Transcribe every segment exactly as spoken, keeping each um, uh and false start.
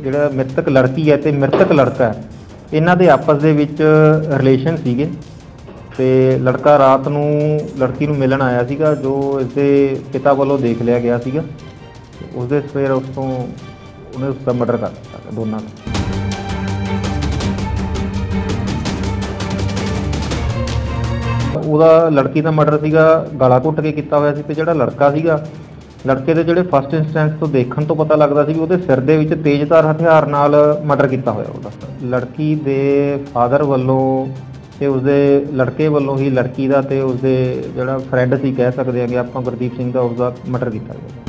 ਜਿਹੜਾ ਮ੍ਰਿਤਕ ਲੜਕੀ ਹੈ ਤੇ ਮ੍ਰਿਤਕ ਲੜਕਾ ਹੈ, ਇਹਨਾਂ ਦੇ ਆਪਸ ਦੇ ਵਿੱਚ ਰਿਲੇਸ਼ਨ ਸੀਗੇ ਤੇ ਲੜਕਾ ਰਾਤ ਨੂੰ ਲੜਕੀ ਨੂੰ ਮਿਲਣ ਆਇਆ ਸੀਗਾ, ਜੋ ਇਸਦੇ ਪਿਤਾ ਵੱਲੋਂ ਦੇਖ ਲਿਆ ਗਿਆ ਸੀਗਾ। ਉਸਦੇ ਫਿਰ ਉਸ ਤੋਂ ਉਹਨੇ ਉਸਦਾ ਮਰਡਰ ਕਰ ਦਿੱਤਾ ਦੋਨਾਂ ਦਾ। ਉਹਦਾ ਲੜਕੀ ਦਾ ਮਰਡਰ ਸੀਗਾ ਗਲਾ ਘੁੱਟ ਕੇ ਕੀਤਾ ਹੋਇਆ ਸੀ ਤੇ ਜਿਹੜਾ ਲੜਕਾ ਸੀਗਾ, ਲੜਕੇ ਦੇ ਜਿਹੜੇ ਫਸਟ ਇੰਸਟੈਂਸ ਤੋਂ ਦੇਖਣ ਤੋਂ ਪਤਾ ਲੱਗਦਾ ਸੀ ਵੀ ਉਹਦੇ ਸਿਰ ਦੇ ਵਿੱਚ ਤੇਜ਼ਧਾਰ ਹਥਿਆਰ ਨਾਲ ਮਰਡਰ ਕੀਤਾ ਹੋਇਆ ਉਹਦਾ। ਲੜਕੀ ਦੇ ਫਾਦਰ ਵੱਲੋਂ ਤੇ ਉਸਦੇ ਲੜਕੇ ਵੱਲੋਂ ਹੀ ਲੜਕੀ ਦਾ ਤੇ ਉਸਦੇ ਜਿਹੜਾ ਫਰੈਂਡ ਸੀ ਕਹਿ ਸਕਦੇ ਹਾਂ ਕਿ ਆਪਾਂ ਗੁਰਦੀਪ ਸਿੰਘ ਦਾ ਉਸਦਾ ਮਰਡਰ ਕੀਤਾ ਗਿਆ।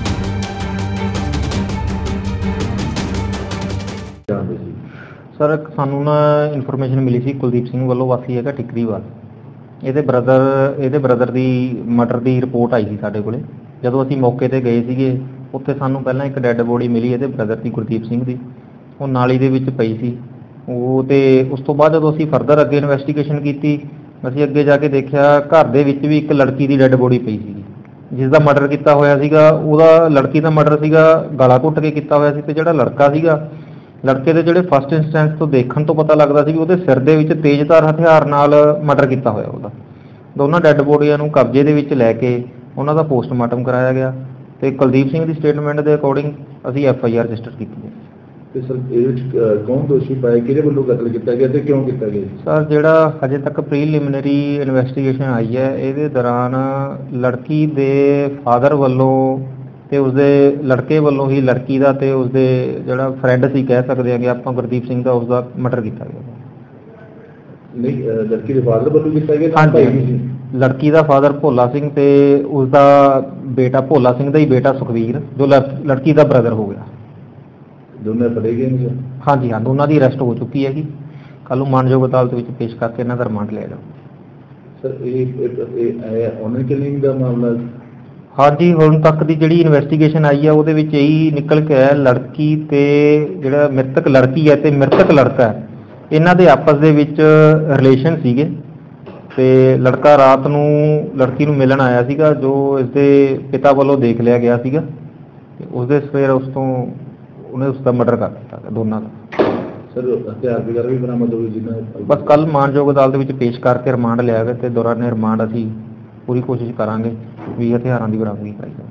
ਸਰ ਸਾਨੂੰ ਨਾ ਇਨਫੋਰਮੇਸ਼ਨ ਮਿਲੀ ਸੀ ਕੁਲਦੀਪ ਸਿੰਘ ਵੱਲੋਂ, ਵਾਸੀ ਹੈਗਾ ਟਿਕਰੀਵਾਲ। ਇਹਦੇ ਬ੍ਰਦਰ ਇਹਦੇ ਬ੍ਰਦਰ ਦੀ ਮਰਡਰ ਦੀ ਰਿਪੋਰਟ ਆਈ ਸੀ ਸਾਡੇ ਕੋਲੇ। ਜਦੋਂ ਅਸੀਂ ਮੌਕੇ ਤੇ ਗਏ ਸੀਗੇ, ਉੱਥੇ ਸਾਨੂੰ ਪਹਿਲਾਂ ਇੱਕ ਡੈੱਡ ਬੋਡੀ ਮਿਲੀ ਇਹਦੇ ਬ੍ਰਦਰ ਦੀ, ਗੁਰਦੀਪ ਸਿੰਘ ਦੀ। ਉਹ ਨਾਲੀ ਦੇ ਵਿੱਚ ਪਈ ਸੀ ਉਹ। ਤੇ ਉਸ ਤੋਂ ਬਾਅਦ ਜਦੋਂ ਅਸੀਂ ਫਰਦਰ ਅੱਗੇ ਇਨਵੈਸਟੀਗੇਸ਼ਨ ਕੀਤੀ, ਅਸੀਂ ਅੱਗੇ ਜਾ ਕੇ ਦੇਖਿਆ ਘਰ ਦੇ ਵਿੱਚ ਵੀ ਇੱਕ ਲੜਕੀ ਦੀ ਡੈੱਡ ਬੋਡੀ ਪਈ ਸੀਗੀ, ਜਿਸ ਦਾ ਮਰਡਰ ਕੀਤਾ ਹੋਇਆ ਸੀਗਾ। ਉਹਦਾ ਲੜਕੀ ਦਾ ਮਰਡਰ ਸੀਗਾ ਗਲਾ ਘੁੱਟ ਕੇ ਕੀਤਾ ਹੋਇਆ ਸੀ ਤੇ ਜਿਹੜਾ ਲੜਕਾ ਸੀਗਾ, ਲੜਕੇ ਦੇ ਜਿਹੜੇ ਫਸਟ ਇੰਸਟੈਂਸ ਤੋਂ ਦੇਖਣ ਤੋਂ ਪਤਾ ਲੱਗਦਾ ਸੀ ਵੀ ਉਹਦੇ ਸਿਰ ਦੇ ਵਿੱਚ ਤੇਜ਼ਧਾਰ ਹਥਿਆਰ ਨਾਲ ਮਰਡਰ ਕੀਤਾ ਹੋਇਆ ਉਹਦਾ। ਦੋਨਾਂ ਡੈੱਡ ਬੋਡੀਆਂ ਨੂੰ ਕਬਜ਼ੇ ਦੇ ਵਿੱਚ ਲੈ ਕੇ ਉਹਨਾਂ ਦਾ ਪੋਸਟਮਾਰਟਮ ਕਰਾਇਆ ਗਿਆ ਤੇ ਕੁਲਦੀਪ ਸਿੰਘ ਦੀ ਸਟੇਟਮੈਂਟ ਦੇ ਅਕੋਰਡਿੰਗ ਅਸੀਂ ਐਫ ਆਈ ਆਰ ਰਜਿਸਟਰ ਕੀਤੀ ਹੈ। ਤੇ ਸਰ ਇਹਦੇ ਵਿੱਚ ਕੌਣ ਦੋਸ਼ੀ ਪਾਇਆ, ਕਿਹਦੇ ਵੱਲੋਂ ਕਤਲ ਕੀਤਾ ਗਿਆ ਤੇ ਕਿਉਂ ਕੀਤਾ ਗਿਆ? ਸਰ ਜਿਹੜਾ ਹਜੇ ਤੱਕ ਪ੍ਰੀਲਿਮਿਨਰੀ ਇਨਵੈਸਟੀਗੇਸ਼ਨ ਆਈ ਹੈ, ਇਹਦੇ ਦੌਰਾਨ ਲੜਕੀ ਦੇ ਫਾਦਰ ਵੱਲੋਂ ਤੇ ਉਸਦੇ ਲੜਕੇ ਵੱਲੋਂ ਹੀ ਲੜਕੀ ਦਾ ਤੇ ਉਸਦੇ ਜਿਹੜਾ ਫਰੈਂਡ ਸੀ ਕਹਿ ਸਕਦੇ ਹਾਂ ਕਿ ਆਪਾਂ ਗੁਰਦੀਪ ਸਿੰਘ ਦਾ ਉਸਦਾ ਮਰਡਰ ਕੀਤਾ ਗਿਆ। ਨਹੀਂ, ਲੜਕੀ ਦੇ ਫਾਦਰ ਵੱਲੋਂ ਕੀਤਾ ਗਿਆ? ਹਾਂਜੀ, ਲੜਕੀ ਦਾ ਫਾਦਰ ਭੋਲਾ ਸਿੰਘ ਤੇ ਉਸਦਾ ਬੇਟਾ ਭੋਲਾ ਸਿੰਘ ਦਾ ਹੀ ਬੇਟਾ ਸੁਖਵੀਰ, ਜੋ ਲੜਕੀ ਦਾ ਬ੍ਰਦਰ ਹੋ ਗਿਆ। ਦੋਨੇ ਫੜੇ ਗਏ ਨੇ? ਹਾਂਜੀ ਹਾਂ, ਦੋਨਾਂ ਦੀ ਅਰੈਸਟ ਹੋ ਚੁੱਕੀ ਹੈਗੀ। ਕੱਲ੍ਹ ਨੂੰ ਮਾਨਯੋਗ ਅਦਾਲਤ ਵਿੱਚ ਪੇਸ਼ ਕਰਕੇ ਇਹਨਾਂ ਦਾ ਰਿਮਾਂਡ ਲਿਆ ਜਾਊਗਾ। ਸਰ ਇਹ ਆਨਰ ਕਿਲਿੰਗ ਦਾ ਮਾਮਲਾ? ਹਾਂਜੀ, ਹੁਣ ਤੱਕ ਦੀ ਜਿਹੜੀ ਇਨਵੈਸਟੀਗੇਸ਼ਨ ਆਈ ਹੈ ਉਹਦੇ ਵਿੱਚ ਇਹੀ ਨਿਕਲ ਕੇ ਆਇਆ, ਲੜਕੀ ਤੇ ਜਿਹੜਾ ਮ੍ਰਿਤਕ ਲੜਕੀ ਹੈ ਤੇ ਮ੍ਰਿਤਕ ਲੜਕਾ ਹੈ, ਇਹਨਾਂ ਦੇ ਆਪਸ ਦੇ ਵਿੱਚ ਰਿਲੇਸ਼ਨ ਸੀਗੇ ਤੇ ਲੜਕਾ ਰਾਤ ਨੂੰ ਲੜਕੀ ਨੂੰ ਮਿਲਣ ਆਇਆ ਸੀਗਾ, ਜੋ ਇਸਦੇ ਪਿਤਾ ਵੱਲੋਂ ਦੇਖ ਲਿਆ ਗਿਆ ਸੀਗਾ। ਉਸਦੇ ਫਿਰ ਉਸ ਤੋਂ ਉਹਨੇ ਉਸਦਾ ਮਰਡਰ ਕਰ ਦਿੱਤਾ ਦੋਨਾਂ ਦਾ। ਸਰ ਹਥਿਆਰ ਵਗੈਰਾ ਵੀ ਬਰਾਮਦ ਹੋਏ ਜਿਹਨਾਂ? ਬਸ ਕੱਲ੍ਹ ਮਾਨਯੋਗ ਅਦਾਲਤ ਵਿੱਚ ਪੇਸ਼ ਕਰਕੇ ਰਿਮਾਂਡ ਲਿਆ ਗਿਆ ਤੇ ਦੌਰਾਨ ਰਿਮਾਂਡ ਅਸੀਂ ਪੂਰੀ ਕੋਸ਼ਿਸ਼ ਕਰਾਂਗੇ ਵੀ ਹਥਿਆਰਾਂ ਦੀ ਬਰਾਮਦਗੀ ਕਰਾਈ ਜਾਵੇ।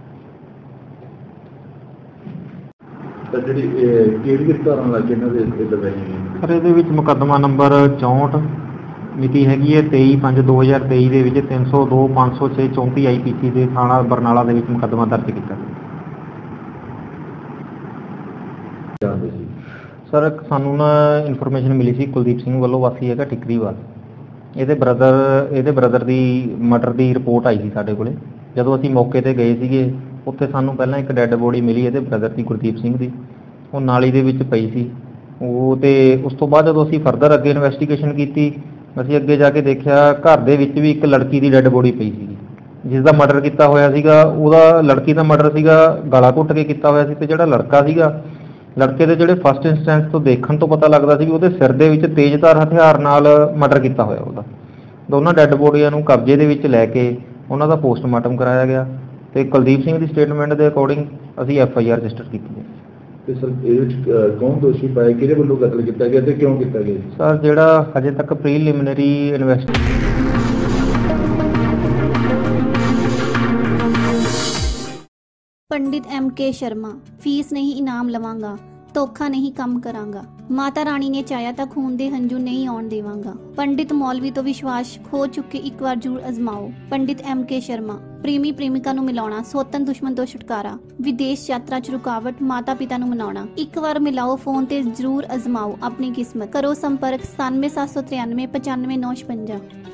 ਤਾਂ ਜਿਹੜੀ ਕਿਹੜੀ ਧਾਰਾ ਲਾ ਕੇ ਇਹਨਾਂ ਦੇ ਲਗਾਈ ਗਈ? ਸਰ ਇਹਦੇ ਵਿੱਚ ਮੁਕੱਦਮਾ ਨੰਬਰ ਚੌਂਹਠ, ਮਿਤੀ ਹੈਗੀ ਹੈ ਤੇਈ ਪੰਜ ਦੋ ਹਜ਼ਾਰ ਤੇਈ ਦੇ ਵਿੱਚ ਤਿੰਨ ਸੌ ਦੋ ਪੰਜ ਸੌ ਛੇ ਚੌਂਤੀ ਆਈ ਪੀ ਸੀ ਦੇ ਥਾਣਾ ਬਰਨਾਲਾ ਦੇ ਵਿੱਚ ਮੁਕੱਦਮਾ ਦਰਜ ਕੀਤਾ। ਸਰ ਸਾਨੂੰ ਨਾ ਇਨਫੋਰਮੇਸ਼ਨ ਮਿਲੀ ਸੀ ਕੁਲਦੀਪ ਸਿੰਘ ਵੱਲੋਂ, ਵਾਸੀ ਹੈਗਾ ਟਿਕਰੀਵਾਲ। ਇਹਦੇ ਬ੍ਰਦਰ ਇਹਦੇ ਬ੍ਰਦਰ ਦੀ ਮਰਡਰ ਦੀ ਰਿਪੋਰਟ ਆਈ ਸੀ ਸਾਡੇ ਕੋਲੇ। ਜਦੋਂ ਅਸੀਂ ਮੌਕੇ ਤੇ ਗਏ ਸੀਗੇ, ਉੱਥੇ ਸਾਨੂੰ ਪਹਿਲਾਂ ਇੱਕ ਡੈੱਡ ਬੋਡੀ ਮਿਲੀ ਇਹਦੇ ਬ੍ਰਦਰ ਦੀ, ਗੁਰਦੀਪ ਸਿੰਘ ਦੀ। ਉਹ ਨਾਲੀ ਦੇ ਵਿੱਚ ਪਈ ਸੀ ਉਹ। ਤੇ ਉਸ ਤੋਂ ਬਾਅਦ ਜਦੋਂ ਅਸੀਂ ਫਰਦਰ ਅੱਗੇ ਇਨਵੈਸਟੀਗੇਸ਼ਨ ਕੀਤੀ, ਅਸੀਂ ਅੱਗੇ ਜਾ ਕੇ ਦੇਖਿਆ ਘਰ ਦੇ ਵਿੱਚ ਵੀ ਇੱਕ ਲੜਕੀ ਦੀ ਡੈੱਡ ਬੋਡੀ ਪਈ ਸੀਗੀ, ਜਿਸ ਦਾ ਮਰਡਰ ਕੀਤਾ ਹੋਇਆ ਸੀਗਾ। ਉਹਦਾ ਲੜਕੀ ਦਾ ਮਰਡਰ ਸੀਗਾ ਗਲਾ ਘੁੱਟ ਕੇ ਕੀਤਾ ਹੋਇਆ ਸੀ ਤੇ ਜਿਹੜਾ ਲੜਕਾ ਸੀਗਾ, ਲੜਕੇ ਦੇ ਜਿਹੜੇ ਫਸਟ ਇੰਸਟੈਂਸ ਤੋਂ ਦੇਖਣ ਤੋਂ ਪਤਾ ਲੱਗਦਾ ਸੀ ਵੀ ਉਹਦੇ ਸਿਰ ਦੇ ਵਿੱਚ ਤੇਜ਼ਧਾਰ ਹਥਿਆਰ ਨਾਲ ਮਰਡਰ ਕੀਤਾ ਹੋਇਆ ਉਹਦਾ। ਦੋਨਾਂ ਡੈੱਡ ਬੋਡੀਆਂ ਨੂੰ ਕਬਜ਼ੇ ਦੇ ਵਿੱਚ ਲੈ ਕੇ ਉਹਨਾਂ ਦਾ ਪੋਸਟਮਾਰਟਮ ਕਰਾਇਆ ਗਿਆ ਤੇ ਕੁਲਦੀਪ ਸਿੰਘ ਦੀ ਸਟੇਟਮੈਂਟ ਦੇ ਅਕੋਰਡਿੰਗ ਅਸੀਂ ਐਫ ਆਈ ਆਰ ਰਜਿਸਟਰ ਕੀਤੀ ਹੈ। ਤੇ ਸਰ ਇਹਦੇ ਵਿੱਚ ਕੌਣ ਦੋਸ਼ੀ ਪਾਇਆ, ਕਿਹਦੇ ਵੱਲੋਂ ਕਤਲ ਕੀਤਾ ਗਿਆ ਤੇ ਕਿਉਂ ਕੀਤਾ ਗਿਆ? ਸਰ ਜਿਹੜਾ ਹਜੇ ਤੱਕ ਪ੍ਰੀਲਿਮਿਨਰੀ ਇਨਵੈਸਟੀਗੇਸ਼ਨ पंडित एम के शर्मा, फीस नहीं इनाम लवांगा, ਧੋਖਾ नहीं कम करांगा, माता रानी ने चाया ਤਾਂ खून ਦੇ ਹੰਝੂ नहीं ਆਉਣ ਦੇਵਾਂਗਾ। पंडित मौलवी ਤੋਂ ਵਿਸ਼ਵਾਸ ਖੋ ਚੁੱਕੇ ਇੱਕ ਵਾਰ ਜ਼ਰੂਰ ਅਜ਼ਮਾਓ। पंडित एम के शर्मा, ਪ੍ਰੇਮੀ ਪ੍ਰੇਮਿਕਾ ਨੂੰ ਮਿਲਾਉਣਾ, ਸੋਤਨ ਦੁਸ਼ਮਣ ਤੋਂ ਛੁਟਕਾਰਾ, ਵਿਦੇਸ਼ ਯਾਤਰਾ 'ਚ ਰੁਕਾਵਟ, ਮਾਤਾ ਪਿਤਾ ਨੂੰ ਮਨਾਉਣਾ। ਇੱਕ ਵਾਰ ਮਿਲਾਓ ਫੋਨ ਤੇ ਜ਼ਰੂਰ ਅਜ਼ਮਾਓ ਆਪਣੀ ਕਿਸਮਤ। ਕਰੋ ਸੰਪਰਕ ਸਤਾਨਵੇਂ ਸੱਤ ਸੌ ਤ੍ਰਿਆਨਵੇਂ ਪਚਾਨਵੇਂ ਨੌ ਛਪੰਜਾ।